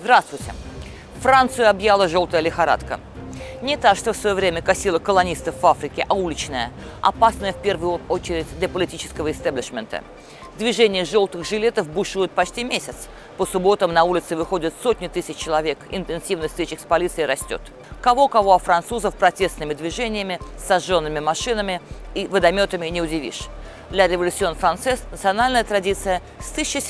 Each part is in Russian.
Здравствуйте! Францию объяла желтая лихорадка. Не та, что в свое время косила колонистов в Африке, а уличная, опасная в первую очередь для политического истеблишмента. Движение желтых жилетов бушует почти месяц. По субботам на улицы выходят сотни тысяч человек, интенсивность стычек с полицией растет. Кого-кого, а французов протестными движениями, сожженными машинами и водометами не удивишь. Для революцион францез национальная традиция с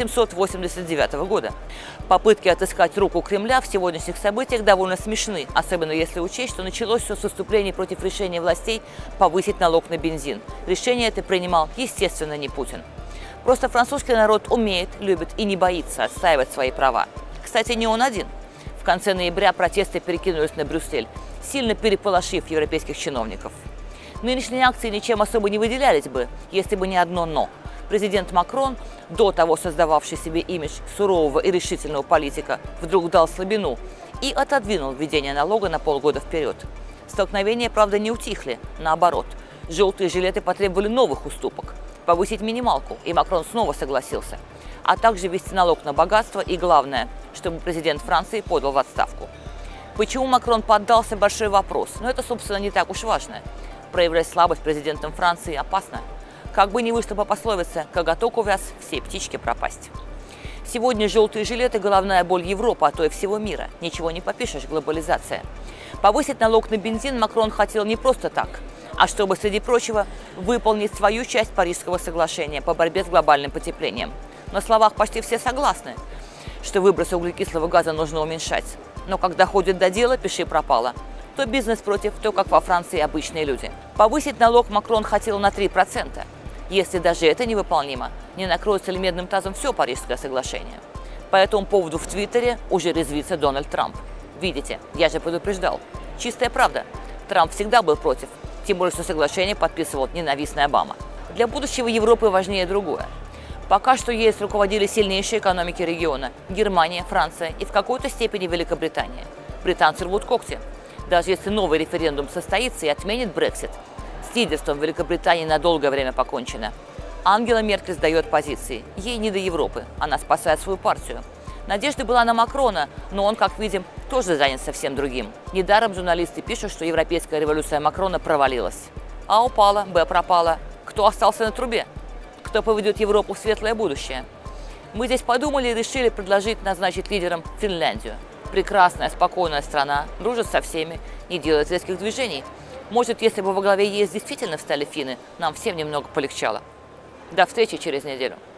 1789 года. Попытки отыскать руку Кремля в сегодняшних событиях довольно смешны, особенно если учесть, что началось все с выступлений против решения властей повысить налог на бензин. Решение это принимал, естественно, не Путин. Просто французский народ умеет, любит и не боится отстаивать свои права. Кстати, не он один. В конце ноября протесты перекинулись на Брюссель, сильно переполошив европейских чиновников. Нынешние акции ничем особо не выделялись бы, если бы не одно «но». Президент Макрон, до того создававший себе имидж сурового и решительного политика, вдруг дал слабину и отодвинул введение налога на полгода вперед. Столкновения, правда, не утихли, наоборот. Желтые жилеты потребовали новых уступок. Повысить минималку, и Макрон снова согласился. А также ввести налог на богатство и, главное, чтобы президент Франции подал в отставку. Почему Макрон поддался – большой вопрос, но это, собственно, не так уж важно. Проявлять слабость президентом Франции опасно. Как бы ни вышло по пословице «коготок увяз, всей птичке пропасть». Сегодня желтые жилеты – головная боль Европы, а то и всего мира. Ничего не попишешь, глобализация. Повысить налог на бензин Макрон хотел не просто так, а чтобы, среди прочего, выполнить свою часть Парижского соглашения по борьбе с глобальным потеплением. На словах почти все согласны, что выбросы углекислого газа нужно уменьшать. Но когда доходит до дела, пиши пропало. То бизнес против, то, как во Франции, обычные люди. Повысить налог Макрон хотел на 3%. Если даже это невыполнимо, не накроется ли медным тазом все Парижское соглашение? По этому поводу в Твиттере уже резвится Дональд Трамп. Видите, я же предупреждал. Чистая правда. Трамп всегда был против. Тем более, что соглашение подписывал ненавистный Обама. Для будущего Европы важнее другое. Пока что ЕС руководили сильнейшие экономики региона – Германия, Франция и в какой-то степени Великобритания. Британцы рвут когти. Даже если новый референдум состоится и отменит Брексит, с лидерством Великобритании на долгое время покончено. Ангела Меркель сдает позиции. Ей не до Европы. Она спасает свою партию. Надежда была на Макрона, но он, как видим, тоже занят совсем другим. Недаром журналисты пишут, что европейская революция Макрона провалилась. А упала, Б пропала. Кто остался на трубе? Кто поведет Европу в светлое будущее? Мы здесь подумали и решили предложить назначить лидером Финляндию. Прекрасная, спокойная страна, дружит со всеми, не делает резких движений. Может, если бы во главе ЕС действительно встали финны, нам всем немного полегчало. До встречи через неделю.